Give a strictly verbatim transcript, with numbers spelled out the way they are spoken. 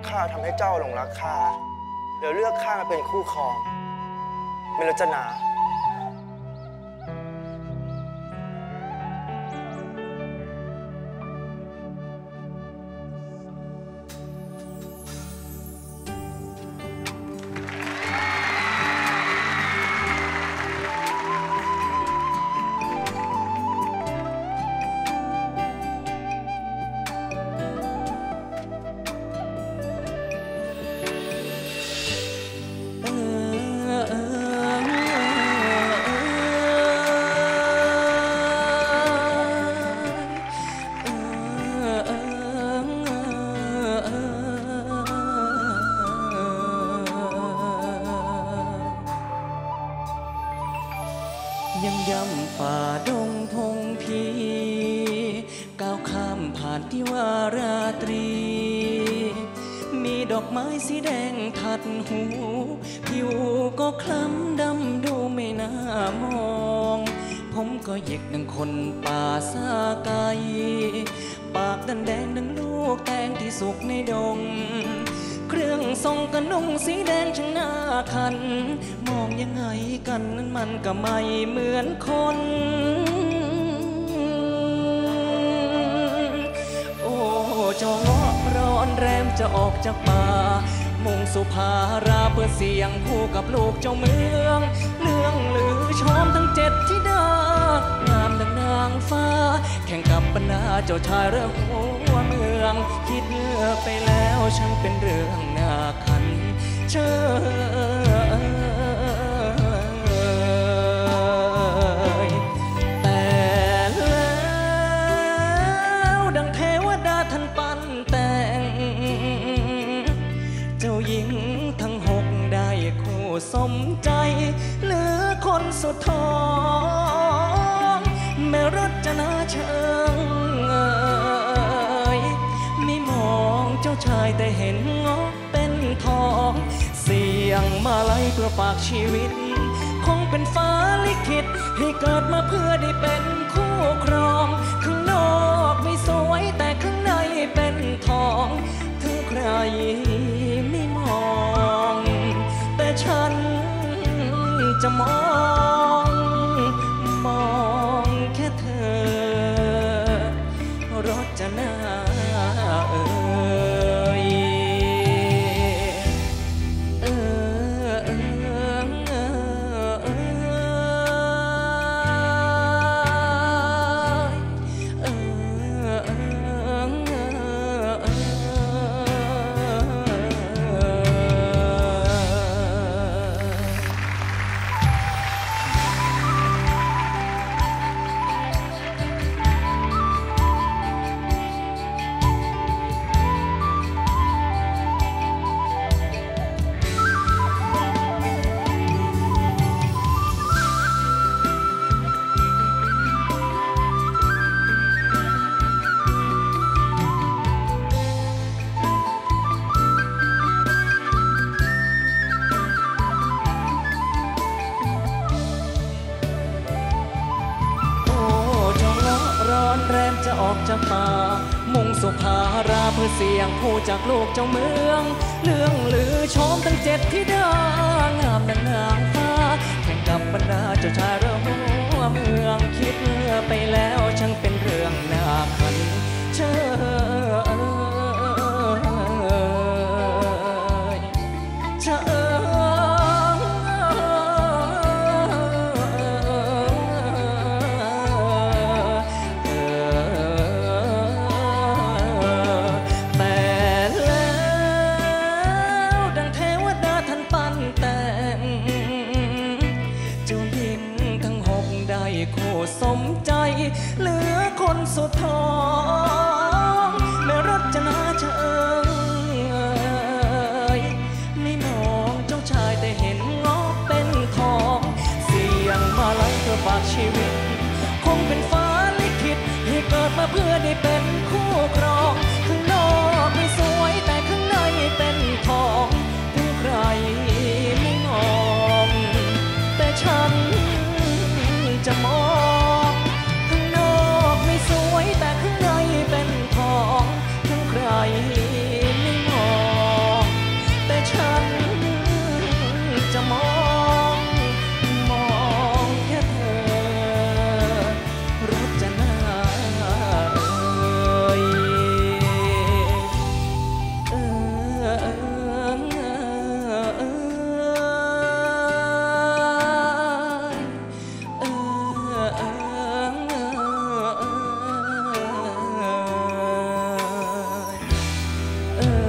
ข้าทำให้เจ้าหลงรักข้าเดี๋ยวเลือกข้ามาเป็นคู่ครองเมรจนายังย่ำป่าดงพงพีก้าวข้ามผ่านที่ว่าราตรีมีดอกไม้สีแดงทัดหูผิวก็คล้ำดำดูไม่น่ามองผมก็หยิกดังคนป่าซาไกปากดันแดงดังลูกแตงที่สุกในดงเครื่องทรงกระนุ่งสีแดงช่างน่าคันมองยังไงกันนั้นมันก็ไม่เหมือนคนโอ้เจ้าเงาะร้อนแรมจะออกจากป่ามุ่งสุภาราเพื่อเสียงคู่กับลูกเจ้าเมืองเรื่องลือชมทั้งเจ็ดธิดางามดังนางฟ้าแข่งกับบรรดาเจ้าชายเรือหัวเมืองคิดเลือกไปแล้วช่างเป็นเรื่องน่าขันเชยแต่แล้วดังเทวดาท่านปั้นแต่งเจ้าหญิงทั้งหกได้คู่สมใจเหลือคนสุดท้องแม่รจนาเชิงเอ่ยไม่มองเจ้าชายแต่เห็นงอกเป็นทองเสียงมาลัยเพื่อฝากชีวิตคงเป็นฟ้าลิขิตให้เกิดมาเพื่อได้เป็นคู่ครองข้างนอกไม่สวยแต่ข้างในเป็นทองถึงใครไม่มองแต่ฉันจะมองมองแค่เธอรจนาเอ่ยเออเออเออเอแรมจะออกจากป่ามุ่งสุภาราเพื่อเสียงผู้จากโลกเจ้าเมืองเรื่องลือชมทั้งเจ็ดธิดางามดังนางฟ้าแข่งกับบรรดาเจ้าชายเรือหัวเมืองคิดเมื่อไปแล้วช่างเป็นเรื่องน่าขันเชยเชยสมใจเหลือคนสุดท้องแม่รจนาเชิงเอ่ยไม่มองเจ้าชายแต่เห็นงอกเป็นทองเสียงมาลัยเพื่อฝากชีวิตคงเป็นฟ้าลิขิตให้เกิดมาเพื่อได้เป็นคู่ครองข้างนอกไม่สวยแต่ข้างในเป็นทองถึงใครไม่มองแต่ฉันจะมองข้างนอกไม่สวยแต่ข้างในเป็นทองถึงใครไม่มองเอ่